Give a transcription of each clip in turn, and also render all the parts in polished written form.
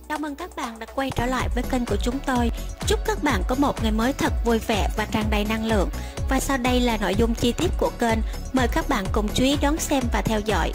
Chào mừng các bạn đã quay trở lại với kênh của chúng tôi. Chúc các bạn có một ngày mới thật vui vẻ và tràn đầy năng lượng. Và sau đây là nội dung chi tiết của kênh. Mời các bạn cùng chú ý đón xem và theo dõi.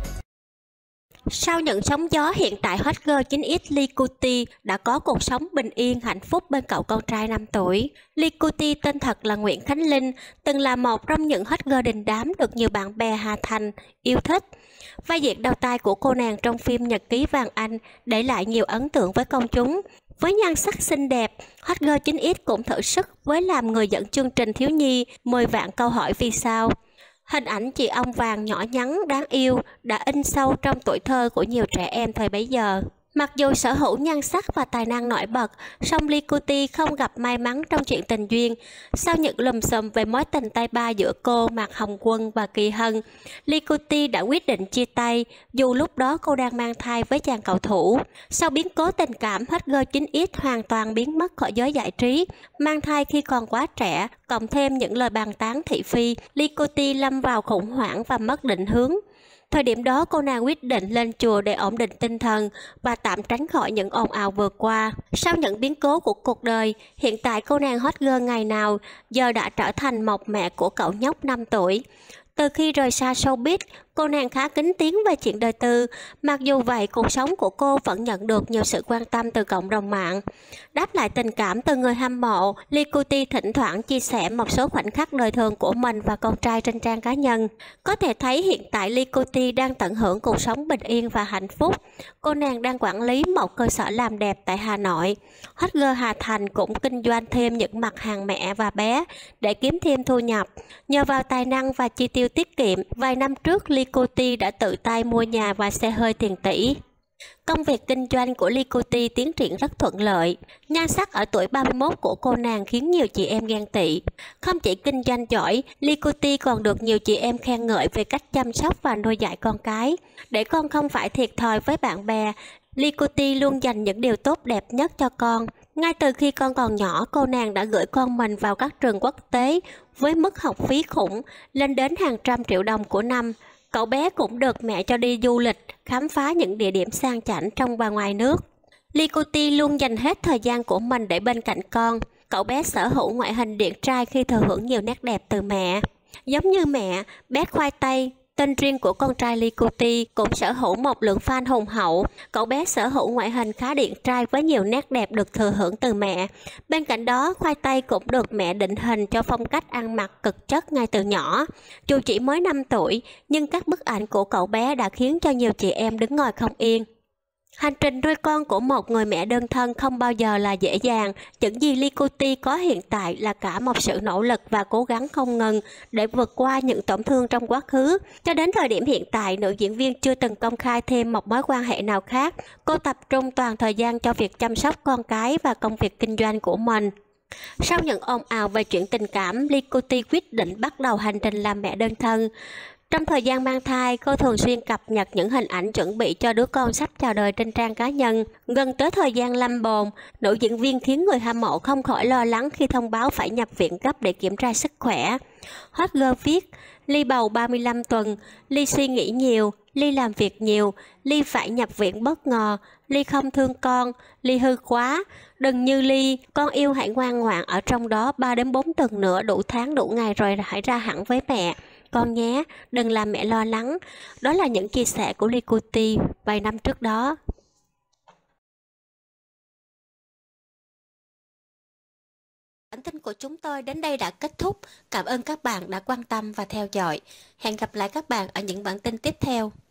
Sau những sóng gió, hiện tại hot girl 9X Lee Cutie đã có cuộc sống bình yên hạnh phúc bên cậu con trai 5 tuổi. Lee Cutie tên thật là Nguyễn Khánh Linh, từng là một trong những hot girl đình đám được nhiều bạn bè Hà Thành yêu thích. Vai diễn đầu tay của cô nàng trong phim Nhật ký Vàng Anh để lại nhiều ấn tượng với công chúng. Với nhan sắc xinh đẹp, hot girl 9X cũng thử sức với làm người dẫn chương trình thiếu nhi 10 vạn câu hỏi vì sao. Hình ảnh chị ong vàng nhỏ nhắn đáng yêu đã in sâu trong tuổi thơ của nhiều trẻ em thời bấy giờ. Mặc dù sở hữu nhan sắc và tài năng nổi bật, song Lee Cutie không gặp may mắn trong chuyện tình duyên. Sau những lùm xùm về mối tình tay ba giữa cô Mạc Hồng Quân và Kỳ Hân, Lee Cutie đã quyết định chia tay, dù lúc đó cô đang mang thai với chàng cầu thủ. Sau biến cố tình cảm, hot girl 9X hoàn toàn biến mất khỏi giới giải trí. Mang thai khi còn quá trẻ, cộng thêm những lời bàn tán thị phi, Lee Cutie lâm vào khủng hoảng và mất định hướng. Thời điểm đó, cô nàng quyết định lên chùa để ổn định tinh thần và tạm tránh khỏi những ồn ào vừa qua. Sau những biến cố của cuộc đời, hiện tại cô nàng hot girl ngày nào giờ đã trở thành một mẹ của cậu nhóc 5 tuổi. Từ khi rời xa showbiz, cô nàng khá kín tiếng về chuyện đời tư. Mặc dù vậy, cuộc sống của cô vẫn nhận được nhiều sự quan tâm từ cộng đồng mạng. Đáp lại tình cảm từ người hâm mộ, Lee Cutie thỉnh thoảng chia sẻ một số khoảnh khắc đời thường của mình và con trai trên trang cá nhân. Có thể thấy hiện tại Lee Cutie đang tận hưởng cuộc sống bình yên và hạnh phúc. Cô nàng đang quản lý một cơ sở làm đẹp tại Hà Nội. Hot girl Hà Thành cũng kinh doanh thêm những mặt hàng mẹ và bé để kiếm thêm thu nhập. Nhờ vào tài năng và chi tiêu tiết kiệm, vài năm trước Lee Cutie đã tự tay mua nhà và xe hơi tiền tỷ. Công việc kinh doanh của Lee Cutie tiến triển rất thuận lợi. Nhan sắc ở tuổi 31 của cô nàng khiến nhiều chị em ghen tị. Không chỉ kinh doanh giỏi, Lee Cutie còn được nhiều chị em khen ngợi về cách chăm sóc và nuôi dạy con cái. Để con không phải thiệt thòi với bạn bè, Lee Cutie luôn dành những điều tốt đẹp nhất cho con. Ngay từ khi con còn nhỏ, cô nàng đã gửi con mình vào các trường quốc tế với mức học phí khủng lên đến hàng trăm triệu đồng của năm. Cậu bé cũng được mẹ cho đi du lịch, khám phá những địa điểm sang chảnh trong và ngoài nước. Lee Cutie luôn dành hết thời gian của mình để bên cạnh con. Cậu bé sở hữu ngoại hình điển trai khi thừa hưởng nhiều nét đẹp từ mẹ. Giống như mẹ, bé Khoai Tây, tên riêng của con trai Lee Cutie, cũng sở hữu một lượng fan hùng hậu. Cậu bé sở hữu ngoại hình khá điển trai với nhiều nét đẹp được thừa hưởng từ mẹ. Bên cạnh đó, Khoai Tây cũng được mẹ định hình cho phong cách ăn mặc cực chất ngay từ nhỏ. Dù chỉ mới 5 tuổi, nhưng các bức ảnh của cậu bé đã khiến cho nhiều chị em đứng ngồi không yên. Hành trình nuôi con của một người mẹ đơn thân không bao giờ là dễ dàng. Những gì Lee Cutie có hiện tại là cả một sự nỗ lực và cố gắng không ngừng để vượt qua những tổn thương trong quá khứ. Cho đến thời điểm hiện tại, nữ diễn viên chưa từng công khai thêm một mối quan hệ nào khác. Cô tập trung toàn thời gian cho việc chăm sóc con cái và công việc kinh doanh của mình. Sau những ồn ào về chuyện tình cảm, Lee Cutie quyết định bắt đầu hành trình làm mẹ đơn thân. Trong thời gian mang thai, cô thường xuyên cập nhật những hình ảnh chuẩn bị cho đứa con sắp chào đời trên trang cá nhân. Gần tới thời gian lâm bồn, nữ diễn viên khiến người hâm mộ không khỏi lo lắng khi thông báo phải nhập viện gấp để kiểm tra sức khỏe. Hot girl viết, Lee bầu 35 tuần, Lee suy nghĩ nhiều, Lee làm việc nhiều, Lee phải nhập viện bất ngờ, Lee không thương con, Lee hư quá. Đừng như Lee, con yêu hãy ngoan ngoãn ở trong đó 3 đến 4 tuần nữa, đủ tháng đủ ngày rồi hãy ra hẳn với mẹ. Con nhé, đừng làm mẹ lo lắng. Đó là những chia sẻ của Lee Cutie vài năm trước đó. Bản tin của chúng tôi đến đây đã kết thúc. Cảm ơn các bạn đã quan tâm và theo dõi. Hẹn gặp lại các bạn ở những bản tin tiếp theo.